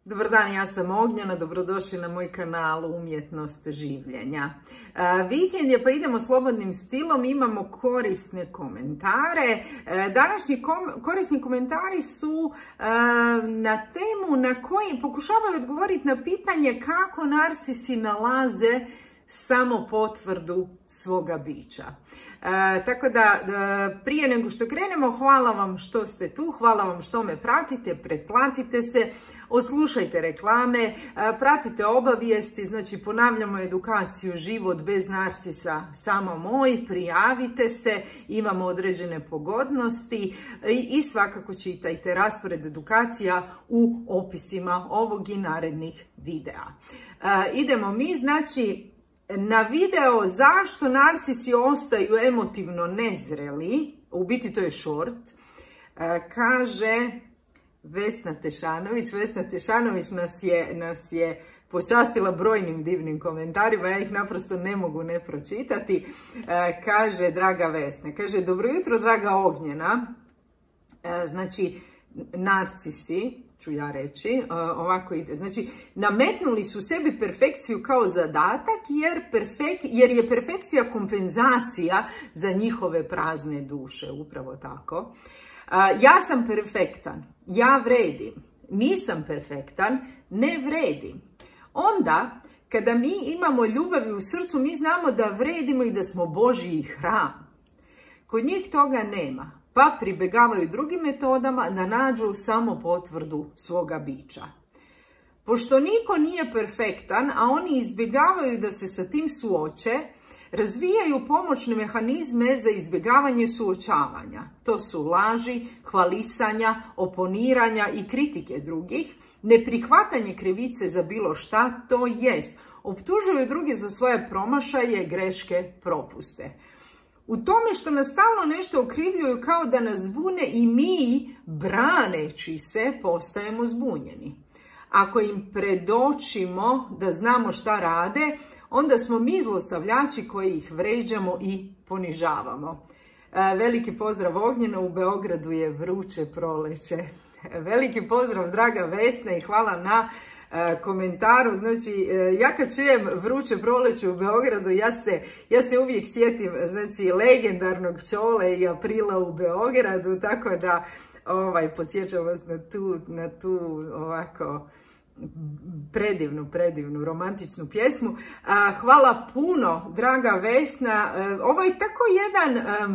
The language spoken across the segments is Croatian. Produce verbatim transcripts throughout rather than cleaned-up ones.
Dobar dan, ja sam Ognjena, dobrodošli na moj kanal Umjetnost življenja. E, vikend je, pa idemo slobodnim stilom, imamo korisne komentare. E, današnji kom, korisni komentari su e, na temu na koji pokušavaju odgovoriti na pitanje kako narcisi nalaze samo potvrdu svoga bića. E, tako da, da prije nego što krenemo, hvala vam što ste tu, hvala vam što me pratite, pretplatite se, oslušajte reklame, pratite obavijesti, znači ponavljamo edukaciju Život bez narcisa samo moj, prijavite se, imamo određene pogodnosti i, i svakako čitajte raspored edukacija u opisima ovog i narednih videa. E, idemo mi, znači, na video zašto narcisi ostaju emotivno nezreli, u biti to je short, e, kaže Vesna Tešanović. Vesna Tešanović nas je, nas je počastila brojnim divnim komentarima, ja ih naprosto ne mogu ne pročitati. E, kaže, draga Vesna, kaže, dobro jutro, draga Ognjena. E, znači, narcisi, ću ja reći, e, ovako ide. Znači, nametnuli su sebi perfekciju kao zadatak jer, perfek, jer je perfekcija kompenzacija za njihove prazne duše, upravo tako. Ja sam perfektan, ja vredim, nisam perfektan, ne vredim. Onda, kada mi imamo ljubavi u srcu, mi znamo da vredimo i da smo Božji hram. Kod njih toga nema, pa pribegavaju drugim metodama da nađu samo potvrdu svoga bića. Pošto niko nije perfektan, a oni izbjegavaju da se sa tim suoče, razvijaju pomoćne mehanizme za izbjegavanje suočavanja. To su laži, hvalisanja, oponiranja i kritike drugih, neprihvatanje krivice za bilo šta, to jest, optužuju druge za svoje promašaje, greške, propuste. U tome što nas stalno nešto okrivljuju kao da nas zbune i mi, braneći se, postajemo zbunjeni. Ako im predočimo da znamo šta rade, onda smo mi zlostavljači koji ih vređamo i ponižavamo. E, veliki pozdrav Ognjena, u Beogradu je vruće proleće. E, veliki pozdrav, draga Vesna, i hvala na e, komentaru. Znači, e, ja kad čujem vruće proleće u Beogradu, ja se, ja se uvijek sjetim, znači, legendarnog Čole i Aprila u Beogradu, tako da ovaj, podsjećam vas na tu, na tu ovako predivnu, predivnu romantičnu pjesmu. Hvala puno, draga Vesna. Ovo je tako jedan um,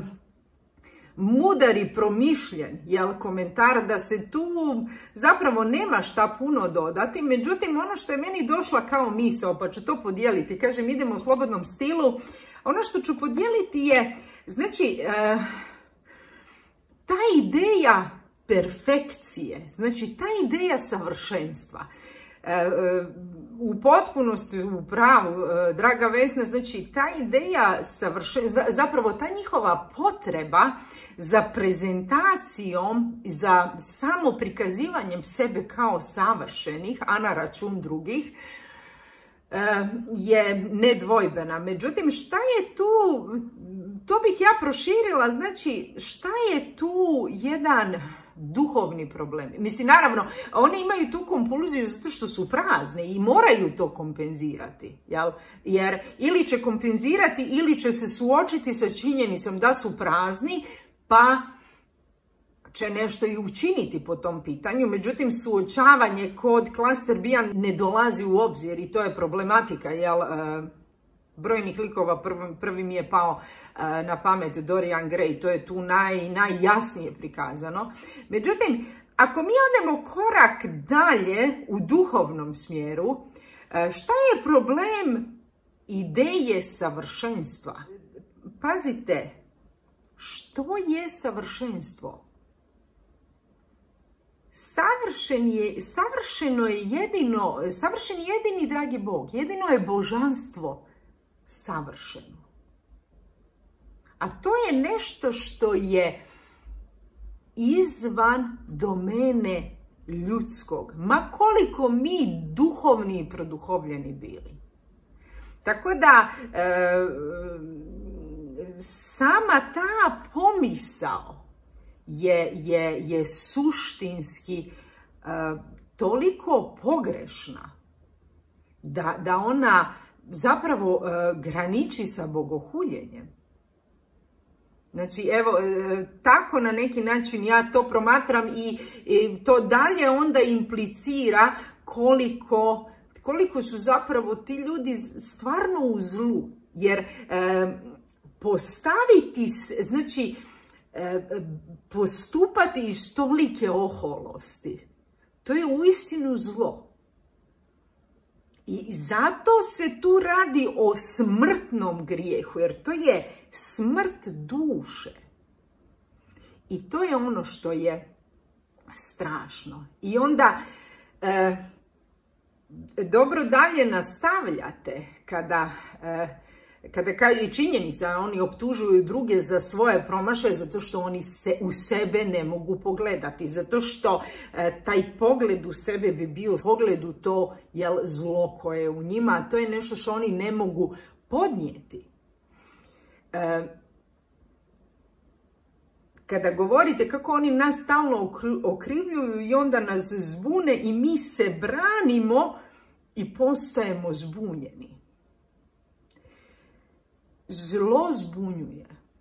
mudar i promišljen, jel, komentar, da se tu zapravo nema šta puno dodati. Međutim, ono što je meni došla kao misao, pa ću to podijeliti, kažem, idemo u slobodnom stilu, ono što ću podijeliti je, znači, uh, ta ideja perfekcije, znači ta ideja savršenstva. U potpunosti u pravu, draga Vesna, znači ta ideja savršenstva, zapravo ta njihova potreba za prezentacijom, za samo prikazivanjem sebe kao savršenih, a na račun drugih, je nedvojbena. Međutim, šta je tu, to bih ja proširila, znači šta je tu jedan duhovni problem. Mislim, naravno, oni imaju tu kompulziju zato što su prazni i moraju to kompenzirati, jel? Jer ili će kompenzirati ili će se suočiti sa činjenicom da su prazni, pa će nešto i učiniti po tom pitanju. Međutim, suočavanje kod klaster B-a ne dolazi u obzir i to je problematika, jel? Brojnih likova, prvi, prvi mi je pao na pamet Dorian Gray, to je tu naj, najjasnije prikazano. Međutim, ako mi odemo korak dalje u duhovnom smjeru, šta je problem ideje savršenstva? Pazite, što je savršenstvo? Savršen je, savršeno je jedino, savršen je jedini, dragi Bog, jedino je božanstvo savršeno. A to je nešto što je izvan domene ljudskog, ma koliko mi duhovni i produhovljeni bili. Tako da, e, sama ta pomisao je, je, je suštinski e, toliko pogrešna da, da ona zapravo uh, graniči sa bogohuljenjem. Znači, evo, tako na neki način ja to promatram i, i to dalje onda implicira koliko, koliko su zapravo ti ljudi stvarno u zlu. Jer e, postaviti, znači, e, postupati iz tolike oholosti, to je uistinu zlo. I zato se tu radi o smrtnom grijehu, jer to je smrt duše. I to je ono što je strašno. I onda e, dobro dalje nastavljate kada, e, kada kaže činjenica, oni optužuju druge za svoje promašaje zato što oni se u sebe ne mogu pogledati. Zato što e, taj pogled u sebe bi bio pogled u to jel, zlo koje je u njima, a to je nešto što oni ne mogu podnijeti. E, kada govorite kako oni nas stalno okrivljuju i onda nas zbune i mi se branimo i postajemo zbunjeni. Zlo zbunjuje.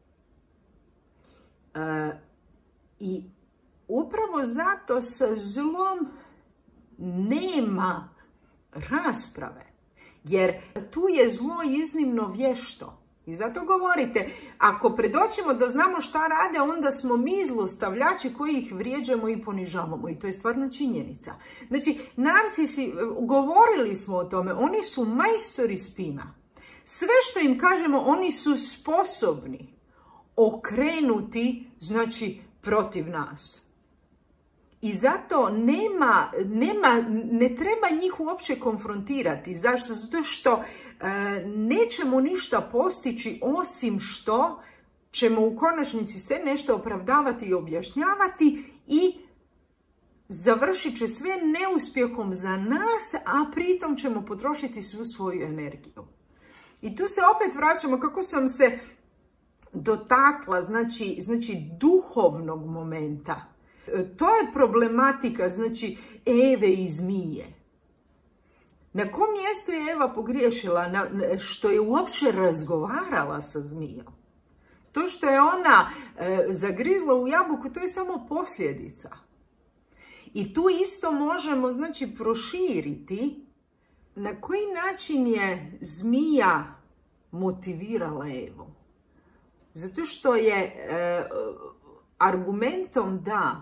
E, I upravo zato sa zlom nema rasprave. Jer tu je zlo iznimno vješto. I zato govorite, ako predočimo da znamo šta rade, onda smo mi zlostavljači koji ih vrijeđamo i ponižavamo. I to je stvarno činjenica. Znači, narcisi, govorili smo o tome, oni su majstori spina. Sve što im kažemo, oni su sposobni okrenuti, znači, protiv nas. I zato nema, nema, ne treba njih uopće konfrontirati. Zašto? Zato što e, nećemo ništa postići osim što ćemo u konačnici sve nešto opravdavati i objašnjavati i završit će sve neuspjehom za nas, a pritom ćemo potrošiti svu svoju energiju. I tu se opet vraćamo kako sam se dotakla, znači, znači duhovnog momenta. To je problematika, znači, Eve i zmije. Na kom mjestu je Eva pogriješila? Na, što je uopće razgovarala sa zmijom. To što je ona e, zagrizla u jabuku, to je samo posljedica. I tu isto možemo, znači, proširiti na koji način je zmija motivirala Evu. Zato što je e, argumentom da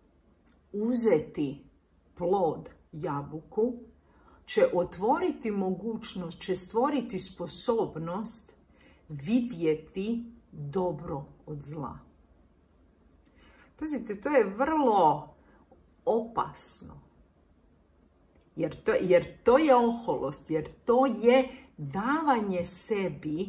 uzeti plod jabuku će otvoriti mogućnost, će stvoriti sposobnost vidjeti dobro od zla. Pazite, to je vrlo opasno. Jer to, jer to je oholost, jer to je davanje sebi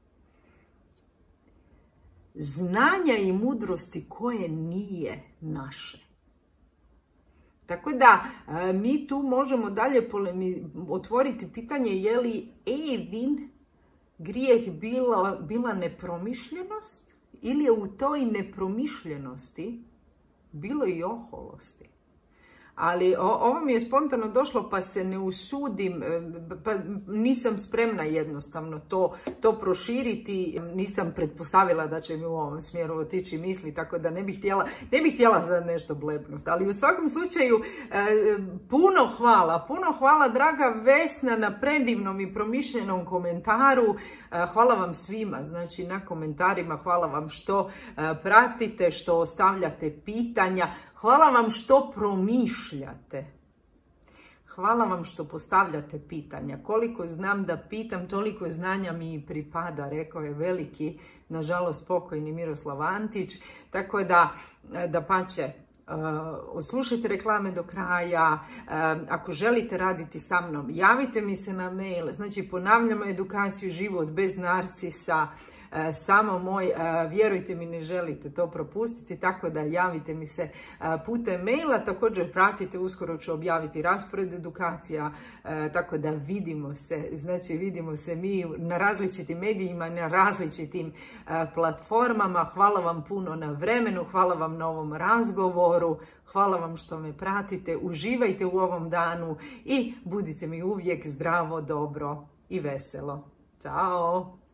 znanja i mudrosti koje nije naše. Tako da mi tu možemo dalje otvoriti pitanje je li Evin grijeh bila, bila nepromišljenost ili je u toj nepromišljenosti bilo i oholosti. Ali ovo mi je spontano došlo pa se ne usudim, pa nisam spremna jednostavno to, to proširiti. Nisam pretpostavila da će mi u ovom smjeru otići misli, tako da ne bih htjela, ne bih htjela za nešto blebnuti. Ali u svakom slučaju puno hvala, puno hvala draga Vesna na predivnom i promišljenom komentaru. Hvala vam svima, znači na komentarima, hvala vam što pratite, što ostavljate pitanja. Hvala vam što promišljate. Hvala vam što postavljate pitanja. Koliko znam da pitam, toliko znanja mi pripada, rekao je veliki, nažalost pokojni Miroslav Antić. Tako da, da pače, uh, odslušajte reklame do kraja. Uh, ako želite raditi sa mnom, javite mi se na mail. Znači, ponavljamo edukaciju Život bez narcisa. samo moj. Vjerujte mi, ne želite to propustiti, tako da javite mi se putem maila. Također pratite, uskoro ću objaviti raspored edukacija, tako da vidimo se, znači vidimo se mi na različitim medijima, na različitim platformama. Hvala vam puno na vremenu, hvala vam na ovom razgovoru. Hvala vam što me pratite, uživajte u ovom danu i budite mi uvijek zdravo, dobro i veselo. Ćao!